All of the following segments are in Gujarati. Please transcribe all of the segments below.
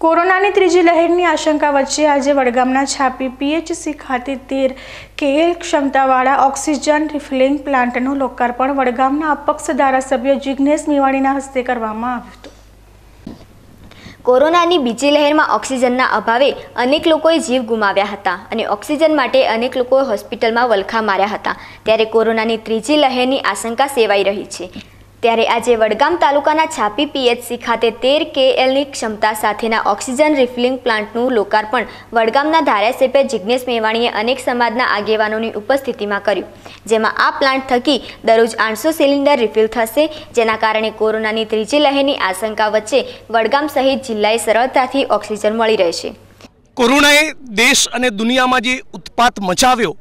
કોરોનાની ત્રીજી લહેરની આશંકા વચ્ચે આજે વડગામના છાપી પીએચસી ખાતે 13 KL ક્ષમતાવાળા ઓક્સિજન રિફિલિંગ પ્લાન્ટનું લોકાર્પણ વડગામના અપક્ષ ધારાસભ્ય જિગ્નેશ મેવાણીના હસ્તે કરવામાં આવ્યું હતું। કોરોનાની બીજી લહેરમાં ઓક્સિજનના અભાવે અનેક લોકોએ જીવ ગુમાવ્યા હતા અને ઓક્સિજન માટે અનેક લોકોએ હોસ્પિટલમાં વલખા માર્યા હતા। ત્યારે કોરોનાની ત્રીજી લહેરની આશંકા સેવાઈ રહી છે। ત્યારે આજે વડગામ તાલુકાના છાપી પીએચસી ખાતે 13 KLની ક્ષમતા સાથેના ઓક્સિજન રિફિલિંગ પ્લાન્ટનું લોકાર્પણ વડગામના ધારાસભ્ય જિગ્નેશ મેવાણીએ અનેક સમાજના આગેવાનોની ઉપસ્થિતિમાં કર્યું, જેમાં આ પ્લાન્ટ થકી દરરોજ 800 સિલિન્ડર રિફિલ થશે, જેના કારણે કોરોનાની ત્રીજી લહેરની આશંકા વચ્ચે વડગામ સહિત જિલ્લાએ સરળતાથી ઓક્સિજન મળી રહેશે। કોરોનાએ દેશ અને દુનિયામાં જે ઉત્પાત મચાવ્યો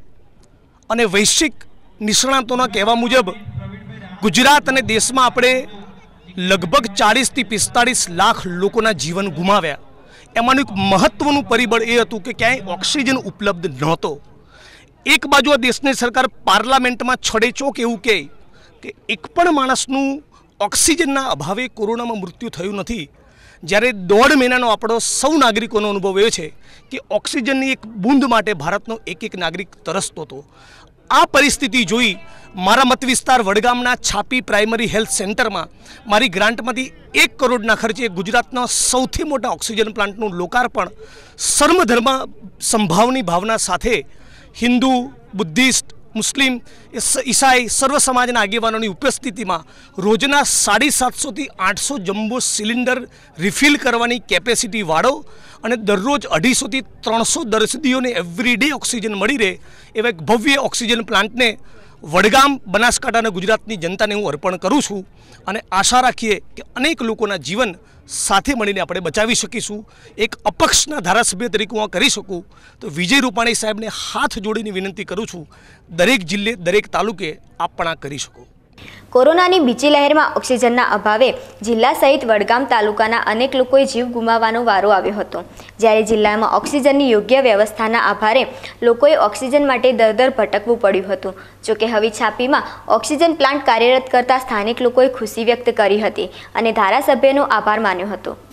અને વૈશ્વિક નિષ્ણાતોના કહેવા મુજબ गुजरात અને દેશમાં આપણે લગભગ 40 થી 45 લાખ લોકોના જીવન ગુમાવ્યા। એમાંનું એક મહત્વનું પરિબળ એ હતું કે ક્યાંય ઓક્સિજન ઉપલબ્ધ નહોતો। એક બાજુ આ દેશની સરકાર પાર્લામેન્ટમાં છડેચોક એવું કહે કે એક પણ માણસનું ઓક્સિજનના અભાવે કોરોનામાં મૃત્યુ થયું નથી, જ્યારે 1.5 મહિનાનો આપણો સૌ નાગરિકોનો અનુભવ એ છે કે ઓક્સિજનની એક બૂંદ માટે ભારતનો એક નાગરિક તરસતો હતો। આ પરિસ્થિતિ જોઈ મારા મત વિસ્તાર વડગામના છાપી પ્રાઇમરી હેલ્થ સેન્ટરમાં મારી ગ્રાન્ટમાંથી 1 કરોડના ખર્ચે ગુજરાતના સૌથી મોટા ઓક્સિજન પ્લાન્ટનું લોકાર્પણ સર્વધર્મ સંભાવની ભાવના સાથે હિન્દુ, બુદ્ધિસ્ટ, મુસ્લિમ, ઈસાઈ સર્વ સમાજના આગેવાનોની ઉપસ્થિતિમાં રોજના 750 થી 800 જમ્બો સિલિન્ડર રિફિલ કરવાની કેપેસિટી વાળો અને દરરોજ 250 થી 300 દર્દીઓને એવરીડે ઓક્સિજન મળી રહે એવા એક ભવ્ય ઓક્સિજન પ્લાન્ટને વડગામ, બનાસકાંઠા અને ગુજરાતની જનતાને હું અર્પણ કરું છું અને આશા રાખીએ કે અનેક લોકોના જીવન સાથે મળીને આપણે બચાવી શકીશું। એક અપક્ષના ધારાસભ્ય તરીકે હું કરી શકું તો વિજય રૂપાણી સાહેબને હાથ જોડીને વિનંતી કરું છું, દરેક જિલ્લે દરેક તાલુકે આપ પણ આ કરી શકો। કોરોનાની બીજી લહેરમાં ઓક્સિજનના અભાવે જિલ્લા સહિત વડગામ તાલુકાના અનેક લોકોએ જીવ ગુમાવવાનો વારો આવ્યો હતો, જ્યારે જિલ્લામાં ઓક્સિજનની યોગ્ય વ્યવસ્થાના આભારે લોકોએ ઓક્સિજન માટે દર ભટકવું પડ્યું હતું। જોકે હવે છાપીમાં ઓક્સિજન પ્લાન્ટ કાર્યરત કરતા સ્થાનિક લોકોએ ખુશી વ્યક્ત કરી હતી અને ધારાસભ્યનો આભાર માન્યો હતો।